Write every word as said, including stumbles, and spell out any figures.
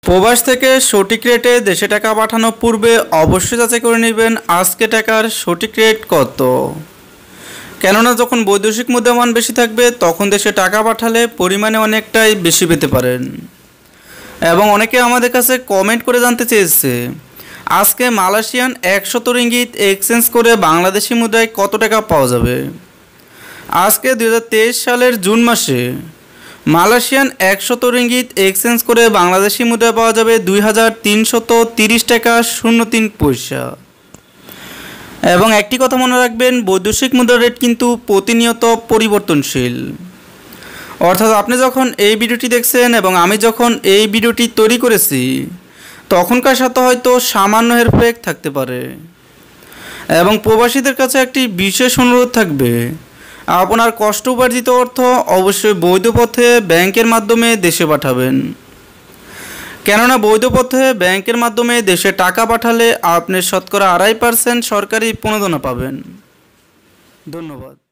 প্রবাস থেকে সঠিক রেটে দেশে টাকা পাঠানোর পূর্বে অবশ্যই যাচাই করে নেবেন আজকে টাকার সঠিক রেট কত। কেননা যখন বৈদেশিক মুদ্রামান বেশি থাকবে তখন দেশে টাকা পাঠালে পরিমাণে অনেকটাই বেশি পেতে পারেন। এবং অনেকে আমাদের কাছে কমেন্ট করে জানতে চেয়েছে আজকে মালয়েশিয়ান একশত রিঙ্গিত এক্সচেঞ্জ করে বাংলাদেশি মুদ্রায় কত টাকা পাওয়া যাবে। আজকে দুই হাজার তেইশ সালের জুন মাসে মালয়েশিয়ান একশত রিঙ্গিত এক্সচেঞ্জ করে বাংলাদেশি মুদ্রা পাওয়া যাবে দুই হাজার তিনশত তিরিশ টাকা শূন্য তিন পয়সা। এবং একটি কথা মনে রাখবেন, বৈদেশিক মুদ্রার রেট কিন্তু প্রতিনিয়ত পরিবর্তনশীল। অর্থাৎ আপনি যখন এই ভিডিওটি দেখছেন এবং আমি যখন এই ভিডিওটি তৈরি করেছি তখনকার সাথে হয়তো সামান্য হেরফের থাকতে পারে। এবং প্রবাসীদের কাছে একটি বিশেষ অনুরোধ থাকবে, আপনার কষ্ট উপার্জিত অর্থ অবশ্যই বৈধ পথে ব্যাংকের মাধ্যমে দেশে পাঠাবেন। কেননা বৈধ পথে ব্যাংকের মাধ্যমে দেশে টাকা পাঠালে আপনি শতকরা আড়াই পার্সেন্ট সরকারি প্রণোদনা পাবেন। ধন্যবাদ।